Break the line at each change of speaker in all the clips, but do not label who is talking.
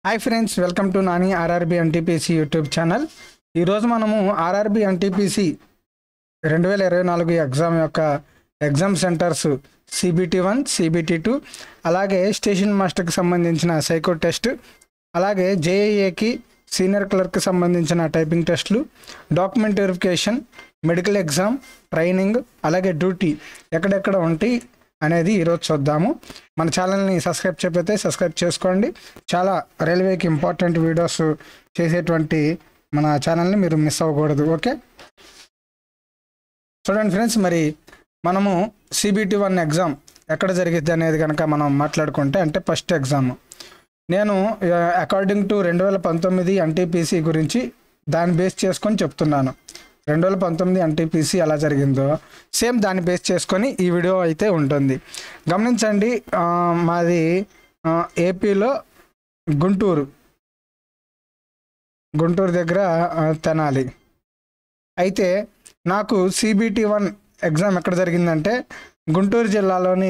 Hi friends, welcome to Nani RRB NTPC YouTube channel. ఈరోజు మనము RRB NTPC 2024 exam యొక్క exam centres CBT1, CBT2, అలాగే station మాస్టర్కి సంబంధించిన సైకో టెస్ట్, అలాగే JAAకి సీనియర్ క్లర్క్కి సంబంధించిన టైపింగ్ టెస్టులు, document verification, medical exam, training, అలాగే డ్యూటీ ఎక్కడెక్కడ ఉంటాయి అనేది ఈరోజు చూద్దాము. మన ఛానల్ని సబ్స్క్రైబ్ చేయకపోతే సబ్స్క్రైబ్ చేసుకోండి. చాలా రైల్వేకి ఇంపార్టెంట్ వీడియోస్ చేసేటువంటి మన ఛానల్ని మీరు మిస్ అవ్వకూడదు. ఓకే, చూడండి ఫ్రెండ్స్, మరి మనము CBT1 ఎగ్జామ్ ఎక్కడ జరిగిద్ది అనేది కనుక మనం మాట్లాడుకుంటే, అంటే ఫస్ట్ ఎగ్జామ్ నేను అకార్డింగ్ టు 2019 ఎన్టీపీసీ గురించి దాన్ని బేస్ చేసుకొని చెప్తున్నాను. 2019 ఎన్టీపీసీ ఎలా జరిగిందో సేమ్ దాన్ని బేస్ చేసుకొని ఈ వీడియో అయితే ఉంటుంది. గమనించండి, మాది ఏపీలో గుంటూరు దగ్గర తెనాలి. అయితే నాకు CBT1 ఎగ్జామ్ ఎక్కడ జరిగిందంటే గుంటూరు జిల్లాలోని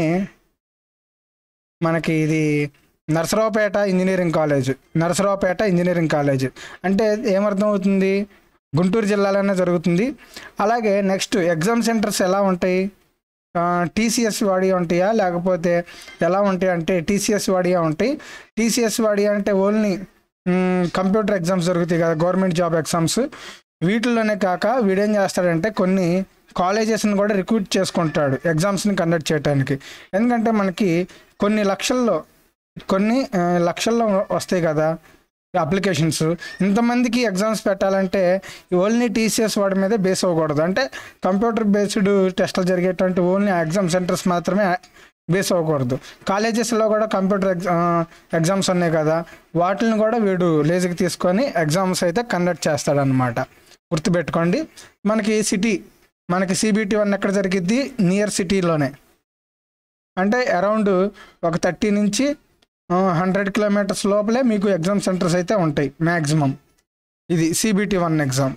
మనకి ఇది నరసరావుపేట ఇంజనీరింగ్ కాలేజ్ అంటే ఏమర్థం అవుతుంది, గుంటూరు జిల్లాలోనే జరుగుతుంది. అలాగే నెక్స్ట్ ఎగ్జామ్ సెంటర్స్ ఎలా ఉంటాయి, TCS వాడియా ఉంటాయా లేకపోతే ఎలా ఉంటాయి అంటే TCS వాడియా ఉంటాయి. TCS వాడియా అంటే ఓన్లీ కంప్యూటర్ ఎగ్జామ్స్ జరుగుతాయి కదా, గవర్నమెంట్ జాబ్ ఎగ్జామ్స్. వీటిల్లోనే కాక వీడేం చేస్తాడంటే కొన్ని కాలేజెస్ని కూడా రిక్రూట్ చేసుకుంటాడు ఎగ్జామ్స్ని కండక్ట్ చేయడానికి. ఎందుకంటే మనకి కొన్ని లక్షల్లో వస్తాయి కదా అప్లికేషన్స్. ఇంతమందికి ఎగ్జామ్స్ పెట్టాలంటే ఓన్లీ TCS వాడి మీదే బేస్ అవ్వకూడదు. అంటే కంప్యూటర్ బేస్డ్ టెస్టులు జరిగేటువంటి ఓన్లీ ఎగ్జామ్ సెంటర్స్ మాత్రమే బేస్ అవ్వకూడదు. కాలేజెస్లో కూడా కంప్యూటర్ ఎగ్జామ్స్ ఉన్నాయి కదా, వాటిని కూడా వీడు లేజీకి తీసుకొని ఎగ్జామ్స్ అయితే కండక్ట్ చేస్తాడనమాట. గుర్తుపెట్టుకోండి. మనకి CBT1 ఎక్కడ జరిగిద్ది, నియర్ సిటీలోనే. అంటే అరౌండ్ ఒక 30 నుంచి 100 కిలోమీటర్స్ లోపలే మీకు ఎగ్జామ్ సెంటర్స్ అయితే ఉంటాయి మ్యాక్సిమం. ఇది CBT1 ఎగ్జామ్.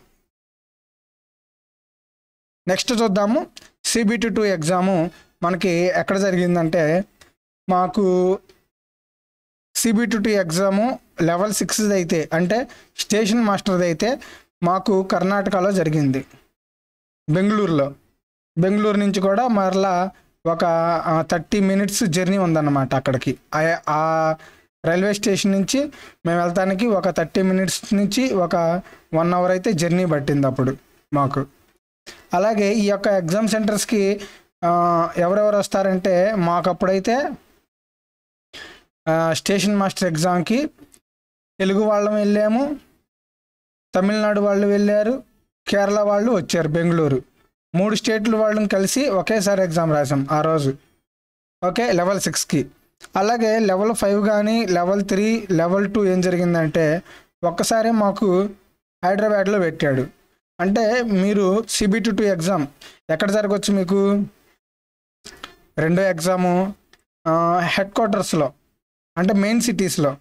నెక్స్ట్ చూద్దాము, CBT2 ఎగ్జాము మనకి ఎక్కడ జరిగిందంటే, మాకు CBT2 ఎగ్జాము లెవెల్ 6 అయితే అంటే స్టేషన్ మాస్టర్ది అయితే మాకు కర్ణాటకలో జరిగింది, బెంగళూరు నుంచి కూడా మరలా ఒక 30 మినిట్స్ జర్నీ ఉందన్నమాట అక్కడికి. ఆ రైల్వే స్టేషన్ నుంచి మేము వెళ్తానికి ఒక 30 మినిట్స్ నుంచి ఒక 1 అవర్ అయితే జర్నీ పట్టింది అప్పుడు మాకు. అలాగే ఈ యొక్క ఎగ్జామ్ సెంటర్స్కి ఎవరెవరు వస్తారంటే, మాకు అప్పుడైతే స్టేషన్ మాస్టర్ ఎగ్జామ్కి తెలుగు వాళ్ళం వెళ్ళాము, తమిళనాడు వాళ్ళు వెళ్ళారు, కేరళ వాళ్ళు వచ్చారు, బెంగళూరు. 3 స్టేట్ల వాళ్ళని కలిసి ఒకేసారి ఎగ్జామ్ రాసాం ఆ రోజు. ఓకే, లెవెల్ 6కి. అలాగే లెవెల్ 5 కానీ లెవెల్ 3, లెవెల్ 2 ఏం జరిగిందంటే ఒక్కసారి మాకు హైదరాబాద్లో పెట్టాడు. అంటే మీరు CBT2 ఎగ్జామ్ ఎక్కడ జరగవచ్చు, మీకు రెండో ఎగ్జాము హెడ్ క్వార్టర్స్లో అంటే మెయిన్ సిటీస్లో.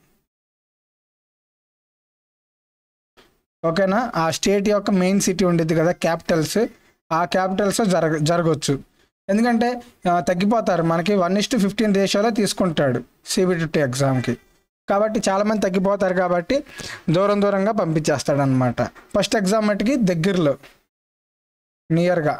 ఓకేనా, ఆ స్టేట్ యొక్క మెయిన్ సిటీ ఉండేది కదా, క్యాపిటల్స్, ఆ క్యాపిటల్స్ జరగవచ్చు. ఎందుకంటే తగ్గిపోతారు, మనకి 1:15 రేషియోలో తీసుకుంటాడు CBT2 ఎగ్జామ్కి. కాబట్టి చాలామంది తగ్గిపోతారు కాబట్టి దూరంగా పంపించేస్తాడు అనమాట. ఫస్ట్ ఎగ్జామ్ మట్టుకి దగ్గరలో నియర్గా.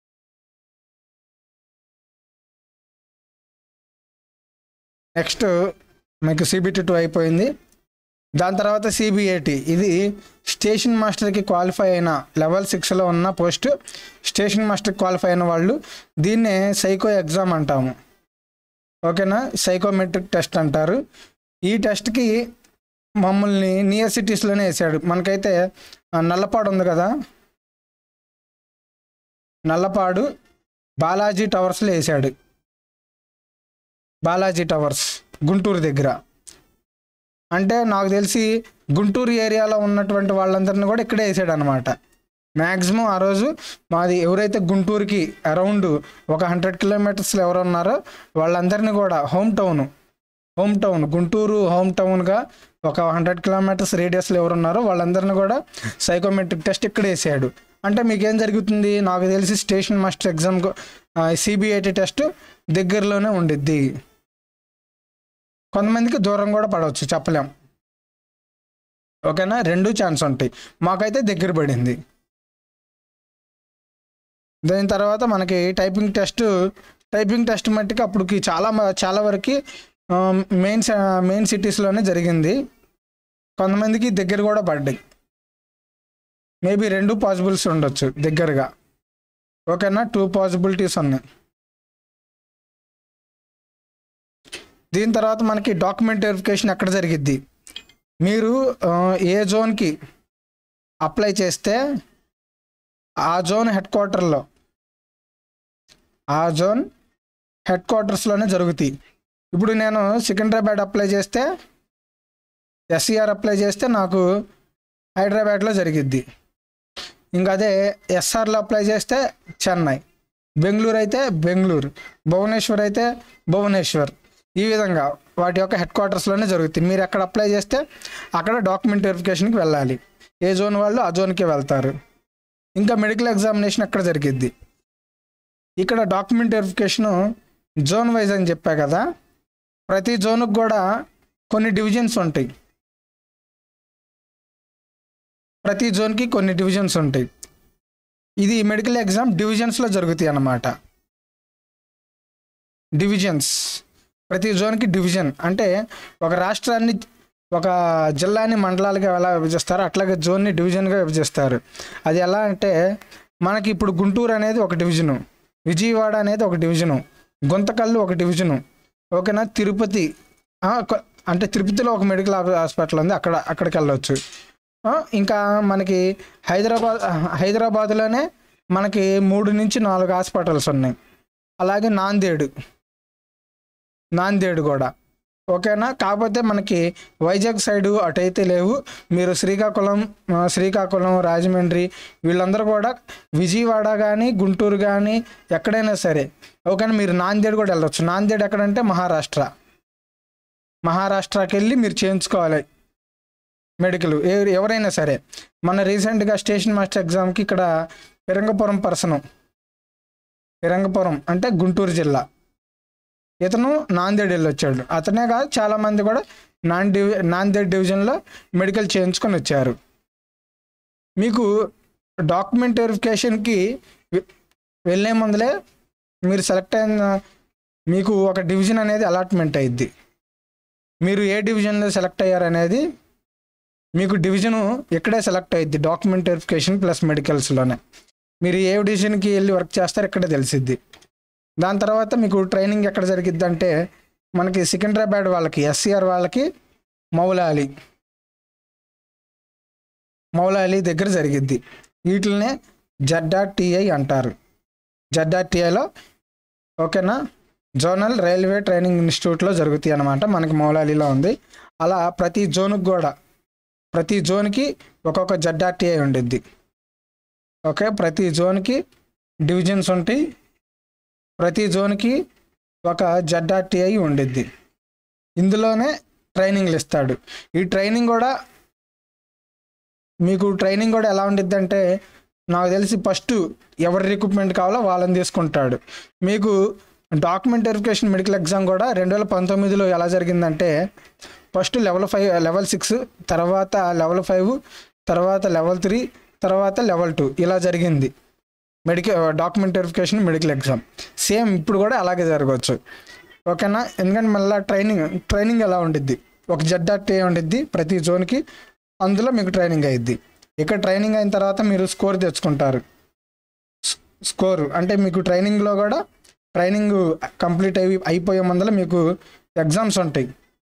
నెక్స్ట్ మీకు CBT2 అయిపోయింది. దాని తర్వాత CBAT, ఇది స్టేషన్ మాస్టర్కి క్వాలిఫై అయిన లెవెల్ 6లో ఉన్న పోస్ట్, స్టేషన్ మాస్టర్కి క్వాలిఫై అయిన వాళ్ళు దీన్నే సైకో ఎగ్జామ్ అంటాము. ఓకేనా, సైకోమెట్రిక్ టెస్ట్ అంటారు. ఈ టెస్ట్కి మమ్మల్ని నియర్ సిటీస్లోనే వేసాడు. మనకైతే నల్లపాడు ఉంది కదా, నల్లపాడు బాలాజీ టవర్స్లో వేసాడు. బాలాజీ టవర్స్ గుంటూరు దగ్గర. అంటే నాకు తెలిసి గుంటూరు ఏరియాలో ఉన్నటువంటి వాళ్ళందరినీ కూడా ఇక్కడే వేసాడు అనమాట. మ్యాక్సిమం ఆ రోజు మాది ఎవరైతే గుంటూరుకి అరౌండ్ ఒక 100 కిలోమీటర్స్లో ఎవరు ఉన్నారో వాళ్ళందరినీ కూడా హోమ్ టౌన్ గుంటూరు హోమ్ టౌన్గా ఒక 100 కిలోమీటర్స్ రేడియస్లో ఎవరున్నారో వాళ్ళందరినీ కూడా సైకోమెట్రిక్ టెస్ట్ ఇక్కడ వేసాడు. అంటే మీకేం జరుగుతుంది, నాకు తెలిసి station master exam CBAT test దగ్గరలోనే ఉండిద్ది. కొంతమందికి దూరం కూడా పడవచ్చు, చెప్పలేం. ఓకేనా, 2 ఛాన్స్ ఉంటాయి. మాకైతే దగ్గర పడింది. దాని తర్వాత మనకి టైపింగ్ టెస్ట్ మట్టికి అప్పటికి చాలా వరకు మెయిన్ సిటీస్లోనే జరిగింది. కొంతమందికి దగ్గర కూడా పడ్డాయి. మేబీ 2 పాసిబుల్స్ ఉండొచ్చు దగ్గరగా. ఓకేనా, 2 పాసిబిలిటీస్ ఉన్నాయి. దీని తర్వాత మనకి డాక్యుమెంట్ వెరిఫికేషన్ ఎక్కడ జరిగిద్ది, మీరు ఏ జోన్కి అప్లై చేస్తే ఆ జోన్ హెడ్ క్వార్టర్స్లోనే జరుగుతాయి. ఇప్పుడు నేను సికింద్రాబాద్ అప్లై చేస్తే, ఎస్ఈఆర్ అప్లై చేస్తే నాకు హైదరాబాద్లో జరిగిద్ది. ఇంకా అదే ఎస్ఆర్లో అప్లై చేస్తే చెన్నై, బెంగళూరు అయితే బెంగళూరు, భువనేశ్వర్ అయితే భువనేశ్వర్. ఈ విధంగా వాటి యొక్క హెడ్ క్వార్టర్స్లోనే జరుగుతుంది. మీరు ఎక్కడ అప్లై చేస్తే అక్కడ డాక్యుమెంట్ వెరిఫికేషన్కి వెళ్ళాలి. ఏ జోన్ వాళ్ళు ఆ జోన్కే వెళ్తారు. ఇంకా మెడికల్ ఎగ్జామినేషన్ ఎక్కడ జరిగిద్ది, ఇక్కడ డాక్యుమెంట్ వెరిఫికేషను జోన్ వైజ్ అని చెప్పా కదా, ప్రతి జోన్కి కూడా కొన్ని డివిజన్స్ ఉంటాయి. ప్రతి జోన్కి కొన్ని డివిజన్స్ ఉంటాయి. ఇది మెడికల్ ఎగ్జామ్ డివిజన్స్లో జరుగుతాయి అన్నమాట. డివిజన్స్, ప్రతి జోన్కి డివిజన్ అంటే ఒక రాష్ట్రాన్ని, ఒక జిల్లాని మండలాలుగా ఎలా విభజిస్తారో అట్లాగే జోన్ని డివిజన్గా విభజిస్తారు. అది ఎలా అంటే మనకి ఇప్పుడు గుంటూరు అనేది ఒక డివిజను, విజయవాడ అనేది ఒక డివిజను, గుంతకల్లు ఒక డివిజను. ఓకేనా, తిరుపతి అంటే తిరుపతిలో ఒక మెడికల్ హాస్పిటల్ ఉంది, అక్కడికి వెళ్ళవచ్చు. ఇంకా మనకి హైదరాబాద్లోనే మనకి 3 నుంచి 4 హాస్పిటల్స్ ఉన్నాయి. అలాగే నాందేడ్ కూడా. ఓకేనా, కాకపోతే మనకి వైజాగ్ సైడు అటైతే లేవు. మీరు శ్రీకాకుళం, రాజమండ్రి వీళ్ళందరూ కూడా విజయవాడ కానీ గుంటూరు కానీ ఎక్కడైనా సరే. ఓకేనా, మీరు నాందేడ్ కూడా వెళ్ళొచ్చు. నాందేడ్ ఎక్కడంటే మహారాష్ట్రకి వెళ్ళి మీరు చేయించుకోవాలి మెడికల్, ఎవరైనా సరే. మన రీసెంట్గా స్టేషన్ మాస్టర్ ఎగ్జామ్కి ఇక్కడ పిరంగపురం అంటే గుంటూరు జిల్లా, ఇతను నాందేడ్ వెళ్ళి వచ్చాడు. అతనే కాదు, చాలామంది కూడా నాందేడ్ డివిజన్లో మెడికల్ చేయించుకొని వచ్చారు. మీకు డాక్యుమెంట్ వెరిఫికేషన్కి వెళ్ళే ముందులే మీరు సెలెక్ట్ అయిన మీకు ఒక డివిజన్ అనేది అలాట్మెంట్ అయ్యిద్ది. మీరు ఏ డివిజన్లో సెలెక్ట్ అయ్యారనేది మీకు డివిజను ఇక్కడే సెలెక్ట్ అయ్యిద్ది. డాక్యుమెంట్ వెరిఫికేషన్ ప్లస్ మెడికల్స్లోనే మీరు ఏ డివిజన్కి వెళ్ళి వర్క్ చేస్తారో ఇక్కడే తెలిసిద్ది. దాని తర్వాత మీకు ట్రైనింగ్ ఎక్కడ జరిగిద్ది అంటే మనకి సికింద్రాబాద్ వాళ్ళకి, ఎస్సీఆర్ వాళ్ళకి మౌలాలి దగ్గర జరిగిద్ది. వీటిల్నే ZRTI అంటారు. ZRTIలో ఓకేనా, జోనల్ రైల్వే ట్రైనింగ్ ఇన్స్టిట్యూట్లో జరుగుతాయి అన్నమాట. మనకి మౌలాలిలో ఉంది. అలా ప్రతి జోన్కి ఒక్కొక్క ZRTI ఉండిద్ది. ఓకే, ప్రతి జోన్కి డివిజన్స్ ఉంటాయి. ప్రతి జోన్కి ఒక ZRTI ఉండిద్ది. ఇందులోనే ట్రైనింగ్లు ఇస్తాడు. ఈ ట్రైనింగ్ కూడా ఎలా ఉండిద్ది అంటే నాకు తెలిసి ఫస్ట్ ఎవరి రిక్రూట్మెంట్ కావాలో వాళ్ళని తీసుకుంటాడు. మీకు డాక్యుమెంట్ వెరిఫికేషన్ మెడికల్ ఎగ్జామ్ కూడా 2019లో ఎలా జరిగిందంటే ఫస్ట్ లెవెల్ 6, తర్వాత లెవెల్ 5, తర్వాత లెవెల్ 3, తర్వాత లెవెల్ 2 ఇలా జరిగింది document verification medical exam. Same ఇప్పుడు కూడా అలాగే జరగవచ్చు. ఓకేనా, ఎందుకంటే మళ్ళీ ట్రైనింగ్ ఎలా ఉండిద్ది, ఒక ZRTI ఉండిద్ది ప్రతి జోన్కి, అందులో మీకు ట్రైనింగ్ అయ్యిద్ది. ఇక్కడ ట్రైనింగ్ అయిన తర్వాత మీరు స్కోర్ తెచ్చుకుంటారు. స్కోరు అంటే మీకు ట్రైనింగ్లో కూడా ట్రైనింగ్ కంప్లీట్ అయిపోయే ముందర మీకు ఎగ్జామ్స్ ఉంటాయి.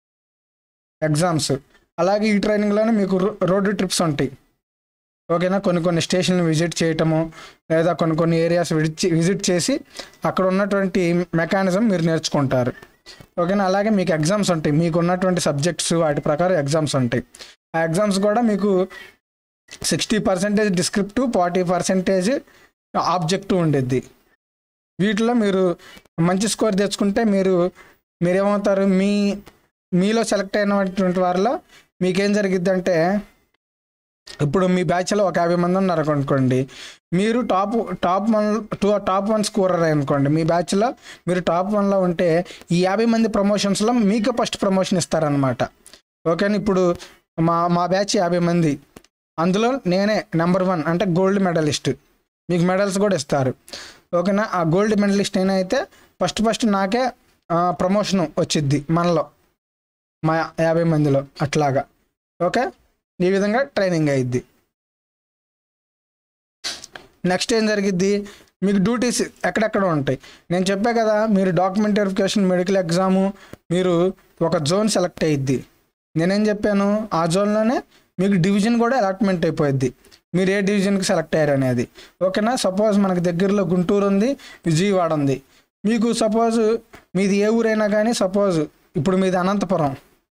అలాగే ఈ ట్రైనింగ్లోనే మీకు రోడ్ ట్రిప్స్ ఉంటాయి. ఓకేనా, కొన్ని స్టేషన్లు విజిట్ చేయటము, లేదా కొన్ని ఏరియాస్ విజిట్ చేసి అక్కడ ఉన్నటువంటి మెకానిజం మీరు నేర్చుకుంటారు. ఓకేనా, అలాగే మీకు ఎగ్జామ్స్ ఉంటాయి. మీకు ఉన్నటువంటి సబ్జెక్ట్స్ వాటి ప్రకారం ఎగ్జామ్స్ ఉంటాయి. ఆ ఎగ్జామ్స్ కూడా మీకు 60% డిస్క్రిప్టివ్, 40% ఆబ్జెక్టివ్ ఉండేది. వీటిలో మీరు మంచి స్కోర్ తెచ్చుకుంటే మీరేమవుతారు, మీలో సెలెక్ట్ అయినటువంటి వారిలో మీకేం జరిగిద్దంటే, ఇప్పుడు మీ బ్యాచ్లో ఒక 50 మంది ఉన్నారు అనుకోండి, మీరు టాప్ 1 స్కోరర్ అనుకోండి. మీ బ్యాచ్లో మీరు టాప్ 1లో ఉంటే ఈ 50 మంది ప్రమోషన్స్లో మీకు ఫస్ట్ ప్రమోషన్ ఇస్తారనమాట. ఓకేనా, ఇప్పుడు మా బ్యాచ్ 50 మంది, అందులో నేనే నెంబర్ 1 అంటే గోల్డ్ మెడలిస్ట్. మీకు మెడల్స్ కూడా ఇస్తారు, ఓకేనా. ఆ గోల్డ్ మెడలిస్ట్ నేనైతే ఫస్ట్ నాకే ప్రమోషన్ వచ్చిద్ది మనలో, మా 50 మందిలో అట్లాగా, ఓకే. ఈ విధంగా ట్రైనింగ్ అయ్యిద్ది. నెక్స్ట్ ఏం జరిగిద్ది, మీకు డ్యూటీస్ ఎక్కడెక్కడ ఉంటాయి. నేను చెప్పా కదా, మీరు డాక్యుమెంట్ వెరిఫికేషన్, మెడికల్ ఎగ్జాము, మీరు ఒక జోన్ సెలెక్ట్ అయ్యిద్ది. నేనేం చెప్పాను, ఆ జోన్లోనే మీకు డివిజన్ కూడా అలాట్మెంట్ అయిపోయిద్ది, మీరు ఏ డివిజన్కి సెలెక్ట్ అయ్యారు అనేది, ఓకేనా. సపోజ్ మనకి దగ్గరలో గుంటూరు ఉంది, విజయవాడ ఉంది. మీకు సపోజ్ మీది ఏ ఊరైనా కానీ, సపోజ్ ఇప్పుడు మీది అనంతపురం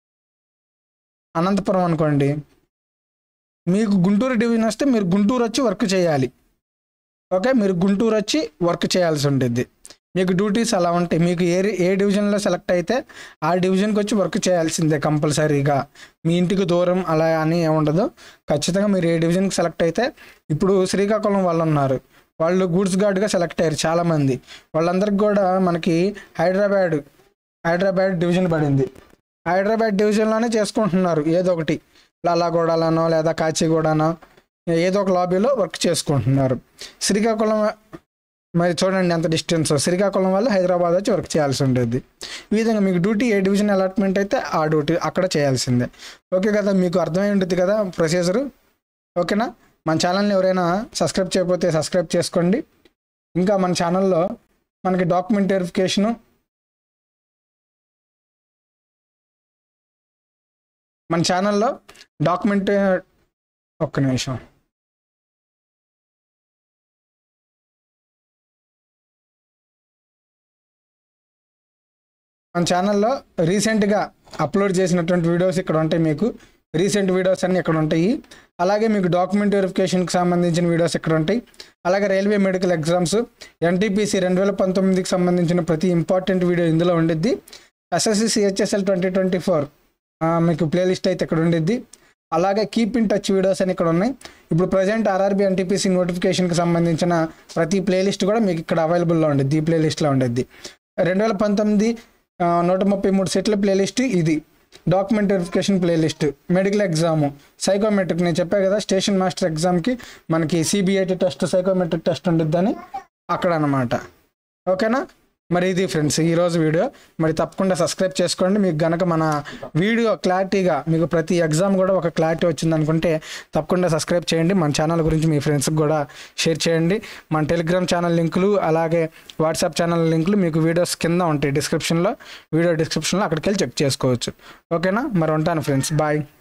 అనుకోండి, మీకు గుంటూరు డివిజన్ వస్తే మీరు గుంటూరు వచ్చి వర్క్ చేయాలి, ఓకే. మీరు గుంటూరు వచ్చి వర్క్ చేయాల్సి ఉంటుంది. మీకు డ్యూటీస్ అలా ఉంటాయి. మీకు ఏ డివిజన్లో సెలెక్ట్ అయితే ఆ డివిజన్కి వచ్చి వర్క్ చేయాల్సిందే కంపల్సరీగా. మీ ఇంటికి దూరం అలా అని ఏముండదు, ఖచ్చితంగా మీరు ఏ డివిజన్కి సెలెక్ట్ అయితే. ఇప్పుడు శ్రీకాకుళం వాళ్ళు ఉన్నారు, వాళ్ళు గూడ్స్ గార్డ్గా సెలెక్ట్ అయ్యారు చాలామంది. వాళ్ళందరికి కూడా మనకి హైదరాబాద్ డివిజన్ పడింది. హైదరాబాద్ డివిజన్లోనే చేసుకుంటున్నారు ఏదో ఒకటి, లాలాగూడలోనో లేదా కాచిగూడనో ఏదో ఒక లాబీలో వర్క్ చేసుకుంటున్నారు. శ్రీకాకుళం మరి చూడండి ఎంత డిస్టెన్స్, శ్రీకాకుళం వాళ్ళు హైదరాబాద్ వచ్చి వర్క్ చేయాల్సి ఉంటుంది. ఈ విధంగా మీకు డ్యూటీ ఏ డివిజన్ అలాట్మెంట్ అయితే ఆ డ్యూటీ అక్కడ చేయాల్సిందే, ఓకే కదా. మీకు అర్థమై ఉంటుంది కదా ప్రొసీజరు, ఓకేనా. మన ఛానల్ని ఎవరైనా సబ్స్క్రైబ్ చేయకపోతే సబ్స్క్రైబ్ చేసుకోండి. ఇంకా మన ఛానల్లో మనకి డాక్యుమెంట్ వెరిఫికేషను, మన ఛానల్లో ఒక్క నిమిషం, మన ఛానల్లో రీసెంట్గా అప్లోడ్ చేసినటువంటి వీడియోస్ ఇక్కడ ఉంటాయి. మీకు రీసెంట్ వీడియోస్ అన్నీ ఇక్కడ ఉంటాయి. అలాగే మీకు డాక్యుమెంట్ వెరిఫికేషన్కి సంబంధించిన వీడియోస్ ఇక్కడ ఉంటాయి. అలాగే రైల్వే మెడికల్ ఎగ్జామ్స్, NTPC 2019కి సంబంధించిన ప్రతి ఇంపార్టెంట్ వీడియో ఇందులో ఉండిద్ది. SSC CHSL 2024 మీకు ప్లేలిస్ట్ అయితే ఇక్కడ ఉండిద్ది. అలాగే కీప్ ఇన్ టచ్ వీడియోస్ అని ఇక్కడ ఉన్నాయి. ఇప్పుడు ప్రజెంట్ RRB NTPC నోటిఫికేషన్కి సంబంధించిన ప్రతి ప్లేలిస్ట్ కూడా మీకు ఇక్కడ అవైలబుల్లో ఉండిద్ది, ఈ ప్లేలిస్ట్లో ఉండిద్ది. 2019 133 సెట్ల ప్లేలిస్ట్ ఇది. Document verification playlist, medical exam, psychometric, నేను చెప్పా కదా స్టేషన్ మాస్టర్ ఎగ్జామ్కి మనకి CBIT టెస్ట్, సైకోమెట్రిక్ టెస్ట్ ఉండిద్దని అక్కడ అనమాట, ఓకేనా. మరి ఇది ఫ్రెండ్స్ ఈరోజు వీడియో. మరి తప్పకుండా సబ్స్క్రైబ్ చేసుకోండి. మీకు గనక మన వీడియో క్లారిటీగా, మీకు ప్రతి ఎగ్జామ్ కూడా ఒక క్లారిటీ వచ్చింది అనుకుంటే తప్పకుండా సబ్స్క్రైబ్ చేయండి. మన ఛానల్ గురించి మీ ఫ్రెండ్స్కి కూడా షేర్ చేయండి. మన టెలిగ్రామ్ ఛానల్ లింకులు, అలాగే వాట్సాప్ ఛానల్ లింకులు మీకు వీడియోస్ కింద ఉంటాయి, వీడియో డిస్క్రిప్షన్లో అక్కడికి వెళ్ళి చెక్ చేసుకోవచ్చు, ఓకేనా. మరి ఉంటాను ఫ్రెండ్స్, బాయ్.